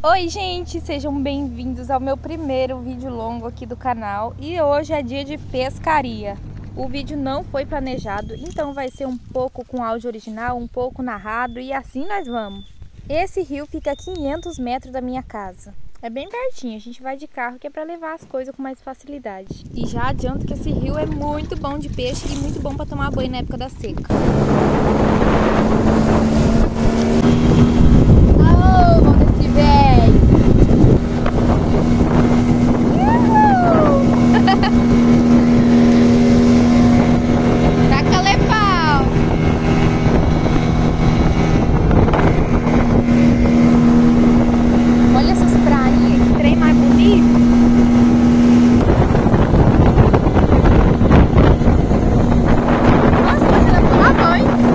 Oi gente, sejam bem-vindos ao meu primeiro vídeo longo aqui do canal. E hoje é dia de pescaria. O vídeo não foi planejado, então vai ser um pouco com áudio original, um pouco narrado e assim nós vamos. Esse rio fica a 500 metros da minha casa. É bem pertinho, a gente vai de carro que é para levar as coisas com mais facilidade. E já adianto que esse rio é muito bom de peixe e muito bom para tomar banho na época da seca. Alô, vamos descer, velho! Taca-lhe pau! Olha essas prainhas, que trem mais bonito! Nossa, mas dá pra tomar banho!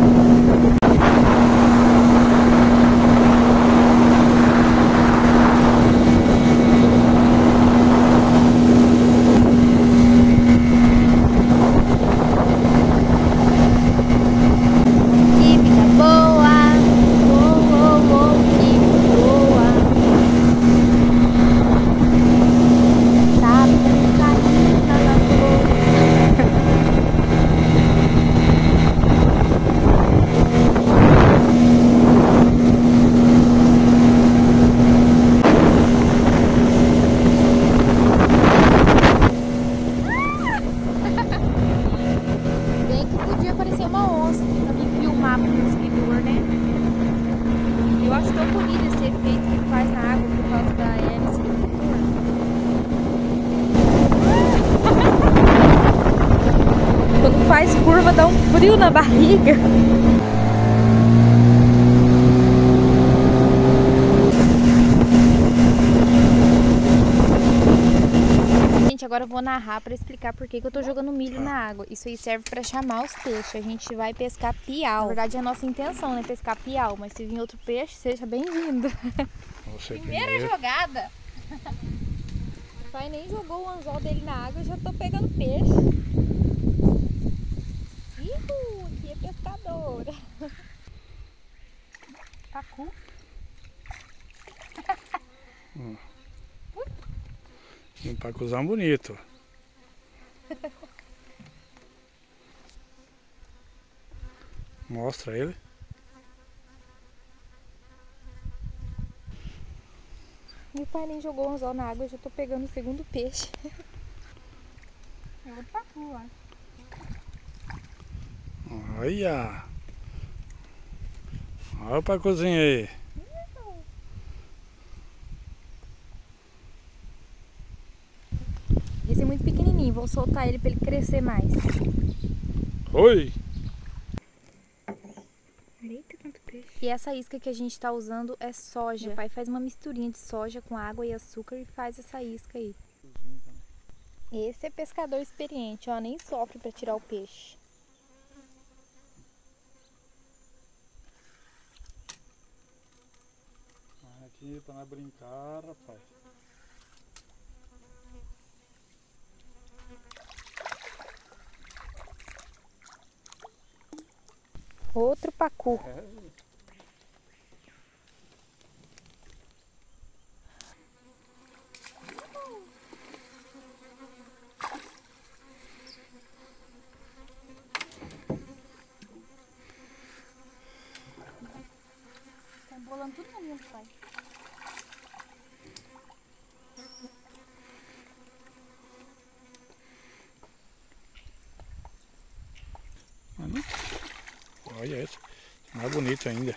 Eu acho tão bonito esse efeito que ele faz na água por causa da hélice do motor. Quando faz curva dá um frio na barriga. Gente, agora eu vou narrar para explicar por que eu tô jogando milho na água. Isso aí serve para chamar os peixes. A gente vai pescar piau. Na verdade é a nossa intenção, né? Pescar piau. Mas se vir outro peixe, seja bem-vindo. Primeira jogada. O pai nem jogou o anzol dele na água, eu já tô pegando peixe. Aqui é pescadora. Pacu. Um pacuzão bonito. Mostra ele. Meu pai nem jogou o anzol na água, eu já tô pegando o segundo peixe. É outro pacu, ó. Olha! Olha o pacuzinho aí. Esse é muito pequenininho, vou soltar ele para ele crescer mais. Oi! Eita, quanto peixe. E essa isca que a gente tá usando é soja. Meu pai faz uma misturinha de soja com água e açúcar e faz essa isca aí. Esse é pescador experiente, ó, nem sofre para tirar o peixe. Aqui pra nós brincar, rapaz. Outro pacu. Tá embolando tudo na minha, pai. Olha esse. Mais bonito ainda.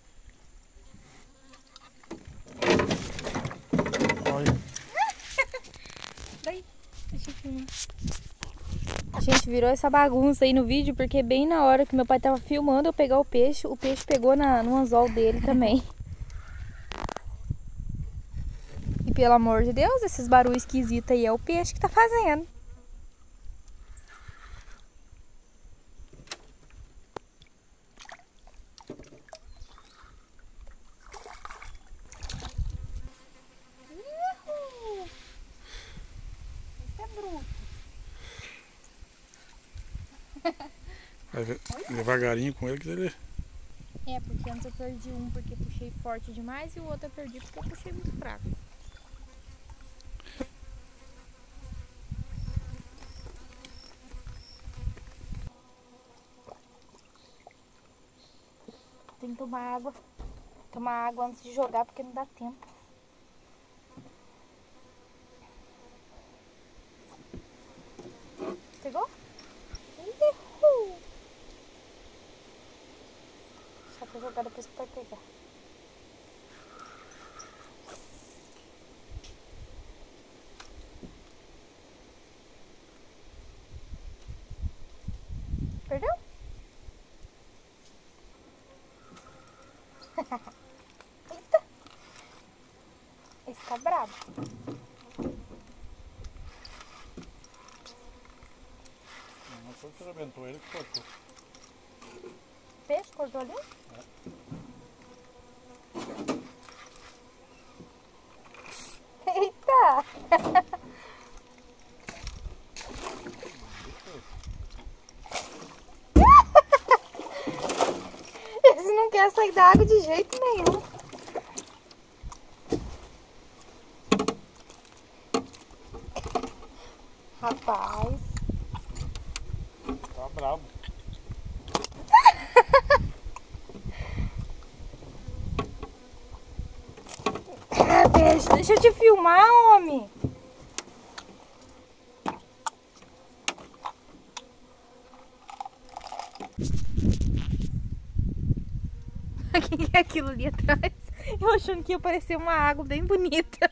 Olha. Daí, deixa eu filmar. Gente, virou essa bagunça aí no vídeo, porque bem na hora que meu pai tava filmando eu pegar o peixe pegou no anzol dele também. E pelo amor de Deus, esses barulhos esquisitos aí é o peixe que tá fazendo. Esse é bruto. Vai devagarinho com ele que ele É, porque antes eu perdi um porque puxei forte demais e o outro eu perdi porque eu puxei muito fraco. Tem que tomar água. Tomar água antes de jogar porque não dá tempo. Pegou? Uhul. Só pra jogar depois que vai pegar. Perdeu? Eita! Esse tá brabo. Não foi que arrebentou, ele que cortou. Peixe cortou ali? É. Eita! Esse não quer sair da água de jeito nenhum. Rapaz. Tá brabo. Beijo, deixa eu te filmar, homem. O que é aquilo ali atrás? Eu achando que ia parecer uma água bem bonita.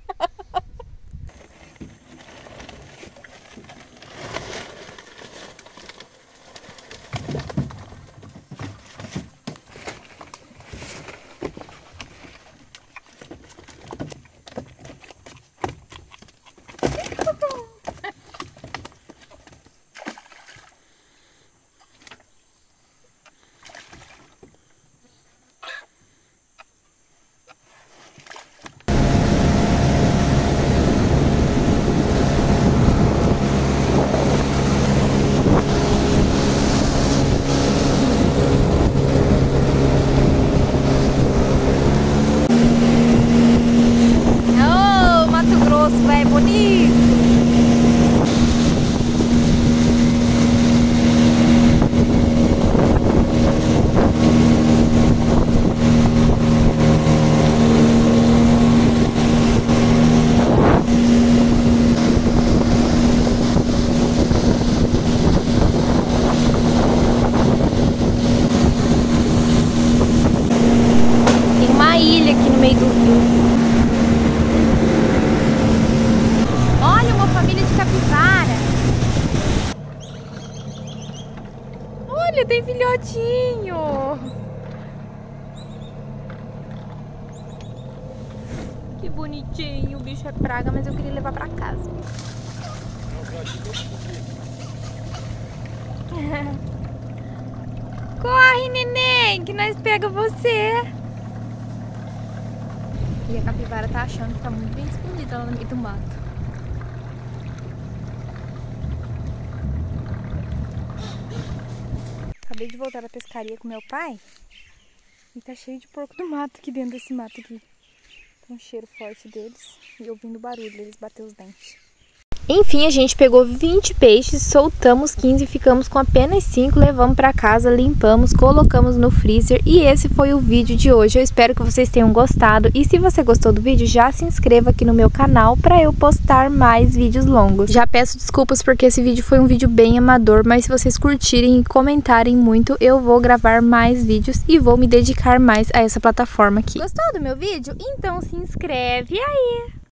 Olha, tem filhotinho. Que bonitinho. O bicho é praga, mas eu queria levar pra casa. Corre, neném, que nós pega você. E a capivara tá achando que tá muito bem escondida lá no meio do mato. Acabei de voltar da pescaria com meu pai e tá cheio de porco do mato aqui dentro desse mato aqui. Tem um cheiro forte deles e ouvindo o barulho deles bater os dentes. Enfim, a gente pegou 20 peixes, soltamos 15 e ficamos com apenas 5, levamos para casa, limpamos, colocamos no freezer e esse foi o vídeo de hoje. Eu espero que vocês tenham gostado e se você gostou do vídeo, já se inscreva aqui no meu canal para eu postar mais vídeos longos. Já peço desculpas porque esse vídeo foi um vídeo bem amador, mas se vocês curtirem e comentarem muito, eu vou gravar mais vídeos e vou me dedicar mais a essa plataforma aqui. Gostou do meu vídeo? Então se inscreve aí!